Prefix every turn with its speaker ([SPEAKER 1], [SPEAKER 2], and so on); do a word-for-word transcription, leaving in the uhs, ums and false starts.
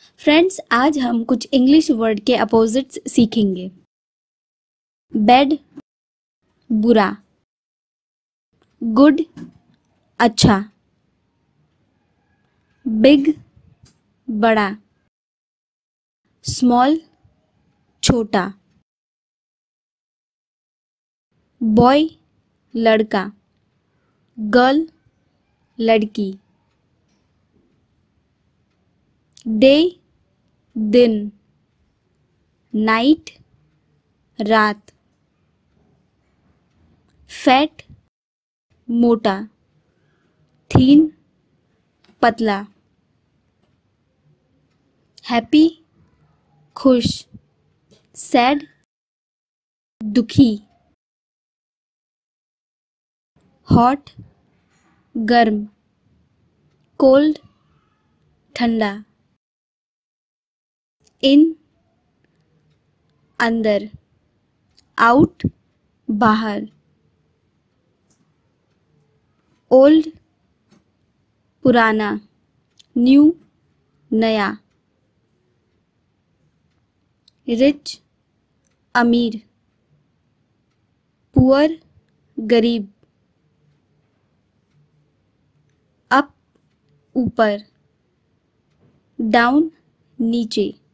[SPEAKER 1] Friends, आज हम कुछ इंग्लिश वर्ड के अपोजिट्स सीखेंगे। बैड बुरा, गुड अच्छा, बिग बड़ा, स्मॉल छोटा, बॉय लड़का, गर्ल लड़की, डे दिन, नाइट रात, फैट मोटा, थीन पतला, हैप्पी खुश, सैड दुखी, हॉट गर्म, कोल्ड ठंडा, इन अंदर, आउट बाहर, ओल्ड पुराना, न्यू नया, रिच अमीर, पुअर गरीब, अप ऊपर, डाउन नीचे।